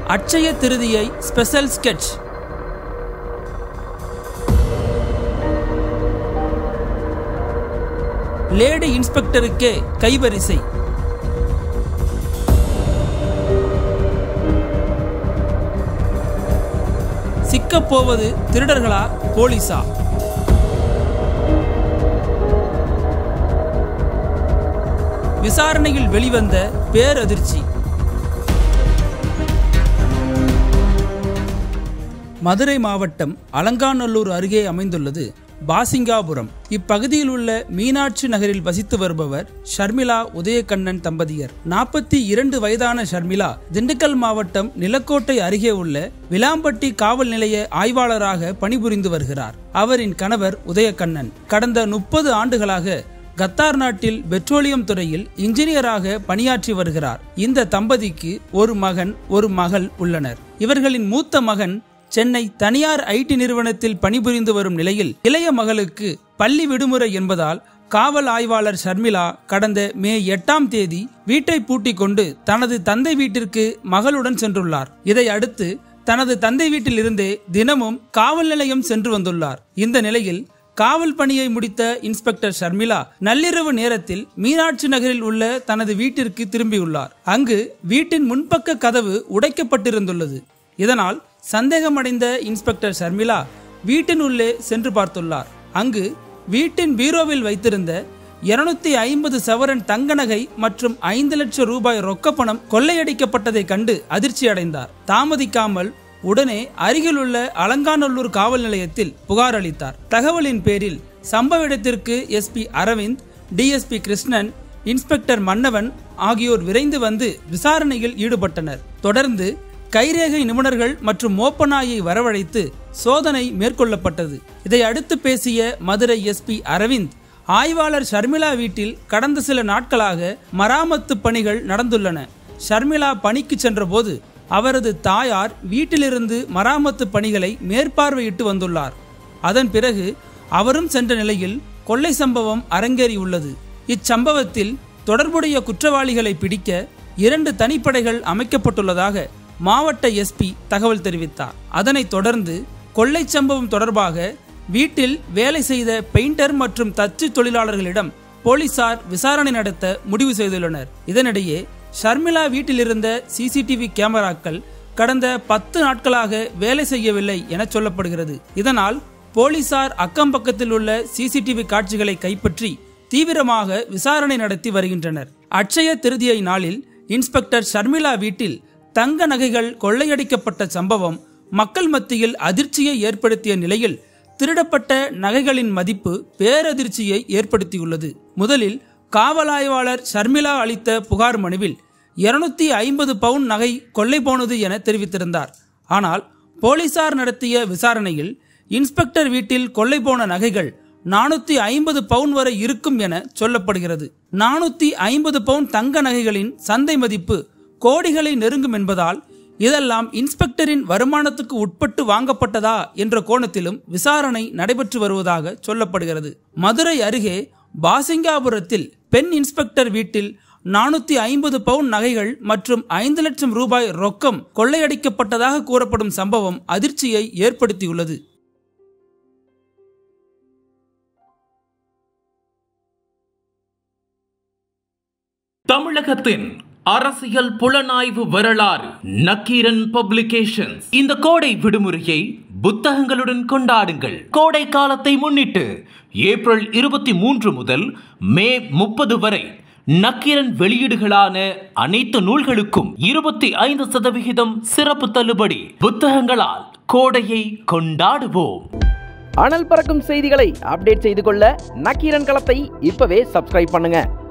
அட்சய Tritiya special sketch. Lady இன்ஸ்பெக்டருக்கே கைவரிசை. சிக்கப்போவது திருடர்களா போலீஸா? விசாரணையில் வெளிவந்த பேரதிர்ச்சி. மதுரை மாவட்டம் அலங்காநல்லூர் அருகே அமைந்துள்ளது பாசிங்காபுரம். இப்பகுதியில் உள்ள மீனாட்சி நகரில் வசித்து வருபவர் ஷர்மிளா உதயகண்ணன் தம்பதியர். 42 வயதான ஷர்மிளா திண்டுக்கல் மாவட்டம் நிலக்கோட்டை அருகே உள்ள விளாம்பட்டி காவல் நிலைய ஆய்வாளராக பணிபுரிந்து வருகிறார். அவரின் கணவர் உதயகண்ணன் கடந்த 30 ஆண்டுகளாக கத்தார் நாட்டில் பெட்ரோலியம் துறையில் இன்ஜினியராக பணியாற்றி வருகிறார். இந்த தம்பதிக்கு ஒரு மகன் ஒரு மகள் உள்ளனர். இவர்களின் மூத்த மகன் சென்னை தனியார் ஐடி நிறுவனத்தில் பணிபுரிந்து வரும் நிலையில் இளைய மகளுக்கு பள்ளி விடுமுறை என்பதால் காவல் ஆய்வாளர் ஷர்மிளா கடந்த மே 8ஆம் தேதி வீட்டை பூட்டிக் கொண்டு தனது தந்தை வீட்டிற்கு மகளுடன் சென்றுள்ளார். இதை அடுத்து தனது தந்தை வீட்டில் இருந்தே தினமும் காவல் நிலையம் சென்று வந்துள்ளார். இந்த நிலையில் காவல் பணியை முடித்த இன்ஸ்பெக்டர் ஷர்மிளா நள்ளிரவு நேரத்தில் மீனாட்சி நகரில் உள்ள தனது வீட்டிற்கு திரும்பியுள்ளார். அங்கு வீட்டின் முன்பக்க கதவு உடைக்கப்பட்டிருந்துள்ளது. இதனால் சந்தேகமடைந்த இன்ஸ்பெக்டர் ஷர்மிளா வீட்டின் உள்ளே சென்று பார்த்துள்ளார். அங்கு வீட்டின் பீரோவில் வைத்திருந்த 250 சவரன் தங்க நகை மற்றும் 5 லட்சம் ரூபாய் ரொக்க பணம் கொள்ளையடிக்கப்பட்டதை கண்டு அதிர்ச்சி அடைந்தார். தாமதிக்காமல் உடனே அருகிலுள்ள அலங்காநல்லூர் காவல் நிலையத்தில் புகார் அளித்தார். தகவலின் பேரில் சம்பவ இடத்திற்கு SP Aravind, DSP Krishnan, inspector Mannavan ஆகியோர் விரைந்து வந்து விசாரணையில் ஈடுபட்டனர். தொடர்ந்து கைரேகை நிபுணர்கள் மற்றும் மோப்பநாயை வரவழைத்து சோதனை மேற்கொள்ளப்பட்டது. இதை அடுத்து பேசிய மதுரை எஸ்பி அரவிந்த், ஆய்வாளர் ஷர்மிளா வீட்டில் கடந்த சில நாட்களாக மராமத்து பணிகள் நடந்துள்ளன. ஷர்மிளா பணிக்கு சென்ற போது அவரது தாயார் வீட்டிலிருந்து மராமத்து பணிகளை மேற்பார்வையிட்டு வந்துள்ளார். அதன் பிறகு அவரும் சென்ற நிலையில் கொள்ளை சம்பவம் அரங்கேறியுள்ளது. இச்சம்பவத்தில் தொடர்புடைய குற்றவாளிகளை பிடிக்க 2 தனிப்படைகள் அமைக்கப்பட்டுள்ளதாக மாவட்ட எஸ்பி தகவல் தெரிவித்தார். அதனைத் தொடர்ந்து கொள்ளை சம்பவம் தொடர்பாக வீட்டில் வேலை செய்த பெயிண்டர் மற்றும் தச்சு தொழிலாளர்களிடம் போலீசார் விசாரணை நடத்த முடிவு செய்துள்ளனர். இதனிடையே ஷர்மிளா வீட்டில் இருந்த சிசிடிவி கேமராக்கள் கடந்த 10 நாட்களாக வேலை செய்யவில்லை என சொல்லப்படுகிறது. இதனால் போலீசார் அக்கம் பக்கத்தில் உள்ள சிசிடிவி காட்சிகளை கைப்பற்றி தீவிரமாக விசாரணை நடத்தி வருகின்றனர். அட்சய திருதியை நாளில் இன்ஸ்பெக்டர் ஷர்மிளா வீட்டில் தங்க நகைகள் கொள்ளையடிக்கப்பட்ட சம்பவம் மக்கள் மத்தியில் அதிர்ச்சியை ஏற்படுத்திய நிலையில் திருடப்பட்ட நகைகளின் மதிப்பு பேரதிர்ச்சியை ஏற்படுத்தியுள்ளது. முதலில் காவல் ஆய்வாளர் ஷர்மிளா அளித்த புகார் மனுவில் 250 பவுன் நகை கொள்ளை போனது என தெரிவித்திருந்தார். ஆனால் போலீசார் நடத்திய விசாரணையில் இன்ஸ்பெக்டர் வீட்டில் கொள்ளை போன நகைகள் 450 பவுன் வரை இருக்கும் என சொல்லப்படுகிறது. 450 பவுன் தங்க நகைகளின் சந்தை மதிப்பு கோடிகளை நெருங்கும் என்பதால் இதெல்லாம் இன்ஸ்பெக்டரின் வருமானத்துக்கு உட்பட்டு வாங்கப்பட்டதா என்ற கோணத்திலும் விசாரணை நடைபெற்று வருவதாக சொல்லப்படுகிறது. மதுரை அருகே பாசிங்காபுரத்தில் பெண் இன்ஸ்பெக்டர் வீட்டில் 450 பவுன் நகைகள் மற்றும் 5 லட்சம் ரூபாய் ரொக்கம் கொள்ளையடிக்கப்பட்டதாக கூறப்படும் சம்பவம் அதிர்ச்சியை ஏற்படுத்தியுள்ளது. தமிழகத்தின் அரசியல் புலனாய்வு வரலாறு நக்கீரன் பப்ளிகேஷன்ஸ். இந்த கோடை விடுமுறையை புத்தகங்களுடன் கொண்டாடுங்கள். கோடை காலத்தை முன்னிட்டு ஏப்ரல் 23 முதல் மே 30 வரை நக்கீரன் வெளியீடுகளான அனைத்து நூல்களுக்கும் 25% சிறப்பு தள்ளுபடி. புத்தகங்களால் கோடையை கொண்டாடுவோம். அனல் பறக்கும் செய்திகளை அப்டேட் செய்து கொள்ள நக்கீரன் களத்தை இப்பவே சப்ஸ்கிரைப் பண்ணுங்க.